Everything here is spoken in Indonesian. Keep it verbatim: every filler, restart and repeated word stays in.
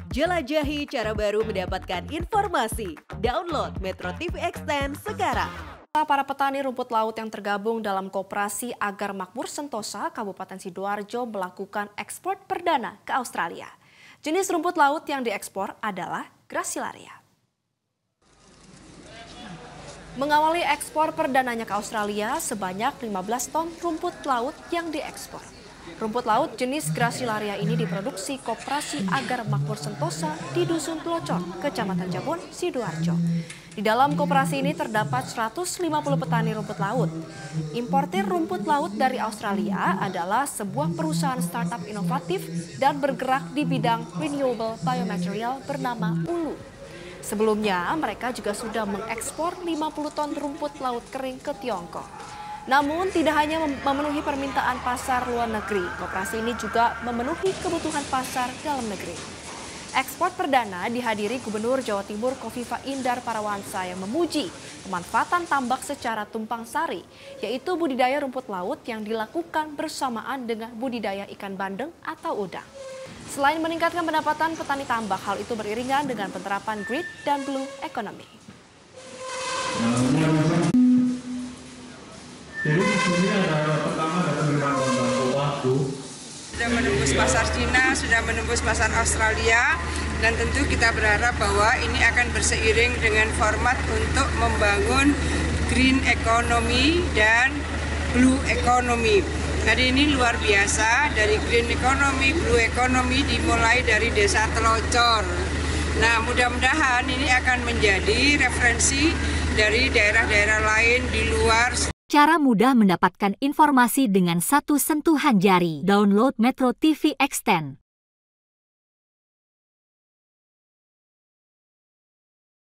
Jelajahi cara baru mendapatkan informasi. Download Metro T V Extend sekarang. Para petani rumput laut yang tergabung dalam Koperasi Agar Makmur Sentosa, Kabupaten Sidoarjo melakukan ekspor perdana ke Australia. Jenis rumput laut yang diekspor adalah Gracilaria. Mengawali ekspor perdananya ke Australia, sebanyak lima belas ton rumput laut yang diekspor. Rumput laut jenis Gracilaria ini diproduksi Koperasi Agar Makmur Sentosa di Dusun Telocor, Kecamatan Jabon, Sidoarjo. Di dalam koperasi ini terdapat seratus lima puluh petani rumput laut. Importir rumput laut dari Australia adalah sebuah perusahaan startup inovatif dan bergerak di bidang renewable biomaterial bernama Ulu. Sebelumnya, mereka juga sudah mengekspor lima puluh ton rumput laut kering ke Tiongkok. Namun tidak hanya memenuhi permintaan pasar luar negeri, koperasi ini juga memenuhi kebutuhan pasar dalam negeri. Ekspor perdana dihadiri Gubernur Jawa Timur Khofifah Indar Parawansa yang memuji pemanfaatan tambak secara tumpang sari, yaitu budidaya rumput laut yang dilakukan bersamaan dengan budidaya ikan bandeng atau udang. Selain meningkatkan pendapatan petani tambak, hal itu beriringan dengan penerapan green dan blue economy. Jadi di sini ada pertama ada penerimaan baku waktu. Sudah menembus pasar Cina, sudah menembus pasar Australia, dan tentu kita berharap bahwa ini akan berseiring dengan format untuk membangun green economy dan blue economy. Jadi ini luar biasa, dari green economy, blue economy dimulai dari desa Telocor. Nah, mudah-mudahan ini akan menjadi referensi dari daerah-daerah lain di luar. Cara mudah mendapatkan informasi dengan satu sentuhan jari. Download Metro T V Extend.